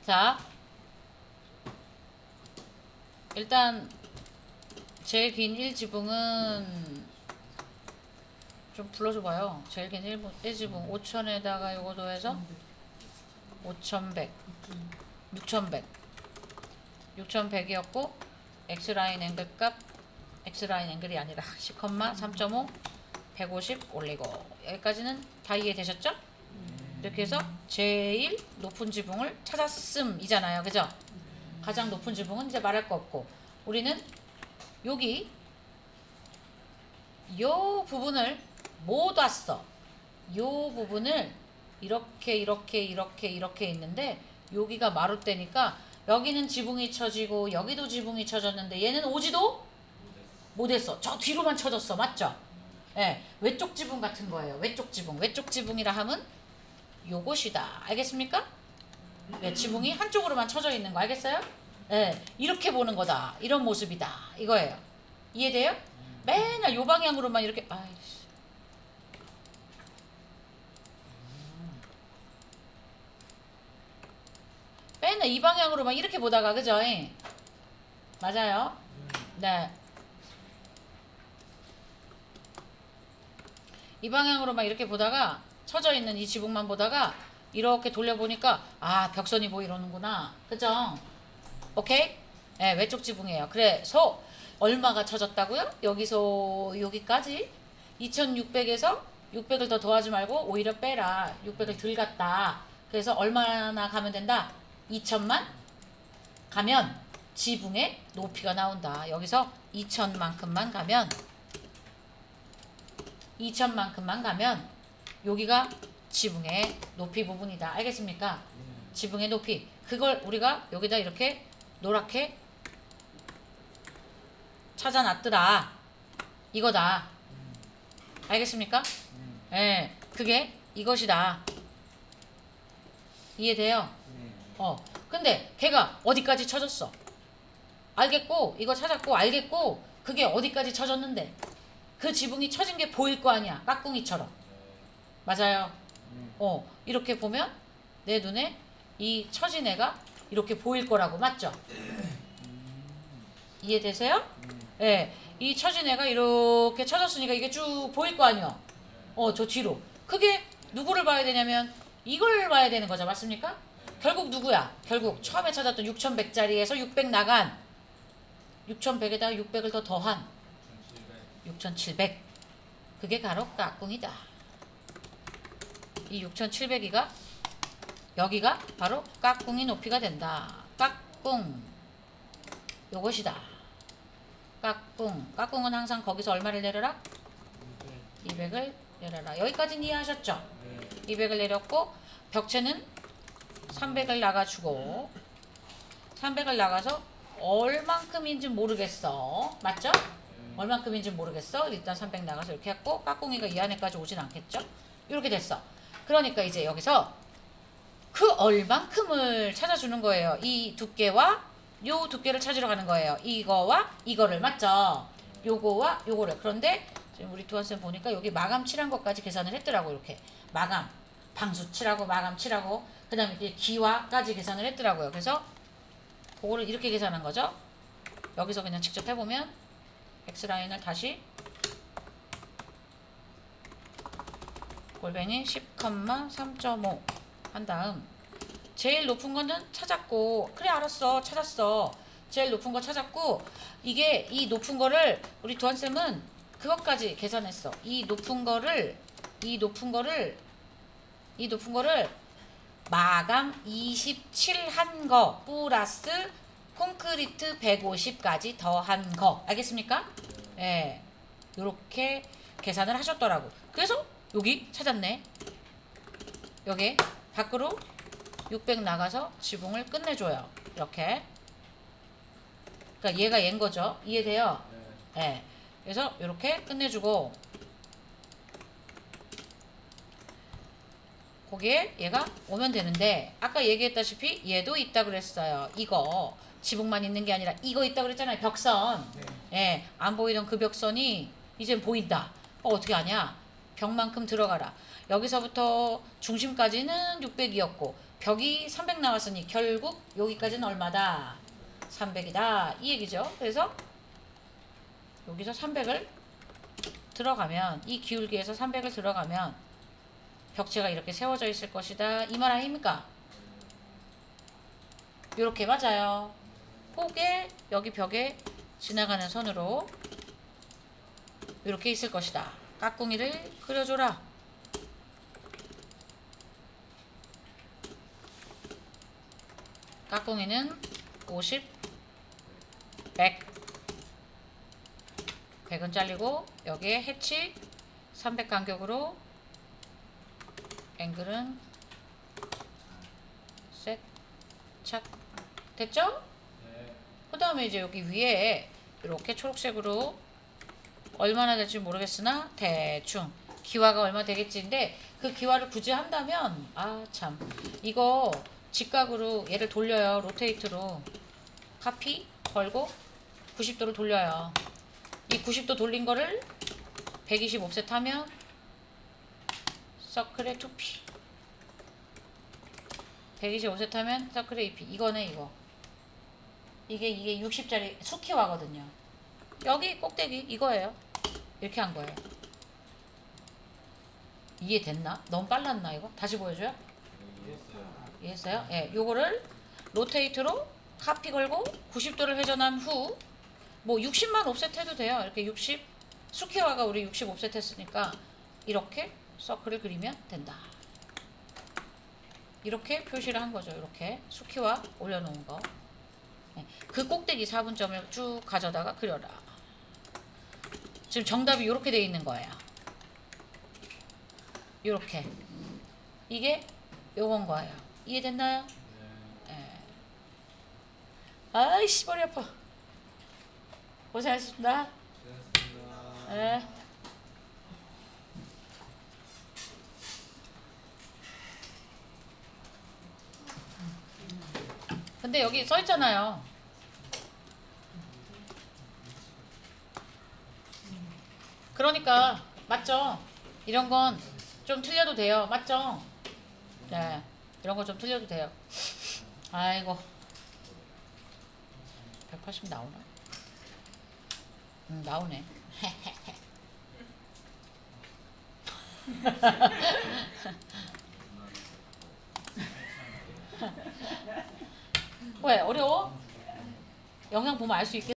자, 일단 제일 긴 1지붕은 좀 불러줘봐요. 제일 긴 1지붕 5,000에다가 요거 더해서 5,100 6,100 6,100이었고 X라인 앵글 값 X라인 앵글이 아니라 10,3.5 150 올리고 여기까지는 다 이해되셨죠? 이렇게 해서 제일 높은 지붕을 찾았음이잖아요. 그죠? 가장 높은 지붕은 이제 말할 거 없고 우리는 여기 요 부분을 못 왔어. 요 부분을 이렇게 있는데 여기가 마룻대니까 여기는 지붕이 쳐지고 여기도 지붕이 쳐졌는데 얘는 오지도 못했어. 저 뒤로만 쳐졌어. 맞죠? 예, 외쪽 지붕 같은 거예요. 외쪽 지붕. 외쪽 지붕이라 함은 요것이다. 알겠습니까? 네, 지붕이 한쪽으로만 쳐져 있는 거 알겠어요? 예, 이렇게 보는 거다. 이런 모습이다. 이거예요. 이해돼요? 맨날 요 방향으로만 이렇게 아이씨. 맨날 이 방향으로만 이렇게 보다가 그죠? 맞아요? 네. 이 방향으로만 이렇게 보다가 쳐져 있는 이 지붕만 보다가 이렇게 돌려보니까 아 벽선이 보이려는구나. 그죠? 오케이? 네, 외쪽 지붕이에요. 그래서 얼마가 쳐졌다고요? 여기서 여기까지 2600에서 600을 더 더하지 말고 오히려 빼라. 600을 덜 갔다. 그래서 얼마나 가면 된다? 2000만 가면 지붕의 높이가 나온다. 여기서 2000만큼만 가면 2000만큼만 가면 여기가 지붕의 높이 부분이다. 알겠습니까? 지붕의 높이. 그걸 우리가 여기다 이렇게 노랗게 찾아놨더라. 이거다. 알겠습니까? 예, 그게 이것이다. 이해돼요? 근데 걔가 어디까지 쳐졌어? 알겠고 이거 찾았고 알겠고 그게 어디까지 쳐졌는데 그 지붕이 쳐진 게 보일 거 아니야. 까꿍이처럼. 맞아요. 이렇게 보면 내 눈에 이 처진 애가 이렇게 보일 거라고. 맞죠? 이해되세요? 네. 이 처진 애가 이렇게 쳐졌으니까 이게 쭉 보일 거 아니야. 저 뒤로. 그게 누구를 봐야 되냐면 이걸 봐야 되는 거죠. 맞습니까? 결국 누구야? 결국 처음에 찾았던 6100짜리에서 600 나간 6100에다가 600을 더 더한 6700. 그게 바로 까꿍이다. 이 6700이가 여기가 바로 까꿍이 높이가 된다. 까꿍 요것이다. 까꿍은 항상 거기서 얼마를 내려라? 200을 내려라. 여기까지는 이해하셨죠? 200을 내렸고 벽체는 300을 나가주고 300을 나가서 얼만큼인지 모르겠어. 맞죠? 얼만큼인지 모르겠어. 일단 300 나가서 이렇게 했고 까꿍이가 이 안에까지 오진 않겠죠? 이렇게 됐어. 그러니까 이제 여기서 그 얼만큼을 찾아주는 거예요. 이 두께와 요 두께를 찾으러 가는 거예요. 이거와 이거를. 맞죠? 요거와 요거를. 그런데 지금 우리 두한쌤 보니까 여기 마감 칠한 것까지 계산을 했더라고. 이렇게 마감 방수 칠하고 마감 칠하고 그 다음에 기와까지 계산을 했더라고요. 그래서 그거를 이렇게 계산한 거죠. 여기서 그냥 직접 해보면 X라인을 다시 골뱅이 10,3.5 한 다음 제일 높은 거는 찾았고 그래 알았어 찾았어. 제일 높은 거 찾았고 이게 이 높은 거를 우리 두한쌤은 그것까지 계산했어. 이 높은 거를 마감 27 한 거 플러스 콘크리트 150까지 더한 거. 알겠습니까? 예. 요렇게 계산을 하셨더라고. 그래서 여기 찾았네. 여기 밖으로 600 나가서 지붕을 끝내줘요. 이렇게. 그러니까 얘가 얘인 거죠. 이해돼요? 예. 그래서 이렇게 끝내주고 거기에 얘가 오면 되는데 아까 얘기했다시피 얘도 있다 그랬어요. 이거 지붕만 있는 게 아니라 이거 있다 그랬잖아요. 벽선. 예, 안 보이던 그 벽선이 이젠 보인다. 어떻게 하냐? 벽만큼 들어가라. 여기서부터 중심까지는 600이었고 벽이 300 나왔으니 결국 여기까지는 얼마다? 300이다. 이 얘기죠. 그래서 여기서 300을 들어가면, 이 기울기에서 300을 들어가면 벽체가 이렇게 세워져 있을 것이다. 이 말 아닙니까? 이렇게 맞아요. 폭에 여기 벽에 지나가는 선으로 이렇게 있을 것이다. 깍꿍이를 그려줘라. 깍꿍이는 50, 100. 100은 잘리고 여기에 해치 300 간격으로 앵글은 셋, 착. 됐죠? 그 다음에 이제 여기 위에 이렇게 초록색으로 얼마나 될지 모르겠으나 대충 기와가 얼마 되겠지인데, 그 기와를 굳이 한다면 참 이거 직각으로 얘를 돌려요. 로테이트로 카피 걸고 90도로 돌려요. 이 90도 돌린 거를 120 옵셋 하면 서클의 2P, 120 옵셋 하면 서클의 2P. 이거네. 이게 60짜리 수키화거든요. 여기 꼭대기 이거예요. 이렇게 한 거예요. 이해됐나? 너무 빨랐나 이거? 다시 보여줘요? 이해했어요? 예, 요거를 로테이트로 카피 걸고 90도를 회전한 후 뭐 60만 옵셋 해도 돼요. 이렇게 60, 수키화가 우리 60 옵셋 했으니까 이렇게 서클을 그리면 된다. 이렇게 표시를 한 거죠. 이렇게 수키화 올려놓은 거. 그 꼭대기 4분점을 쭉 가져다가 그려라. 지금 정답이 이렇게 돼 있는 거예요. 이렇게. 이게 요건 거예요. 이해됐나요? 네. 아이씨 머리 아파. 고생하셨습니다. 네. 근데 여기 써 있잖아요. 그러니까 맞죠? 이런 건 좀 틀려도 돼요. 맞죠? 네. 이런 거 좀 틀려도 돼요. 아이고. 180 나오나? 나오네. 왜? 어려워? 영상 보면 알 수 있겠어?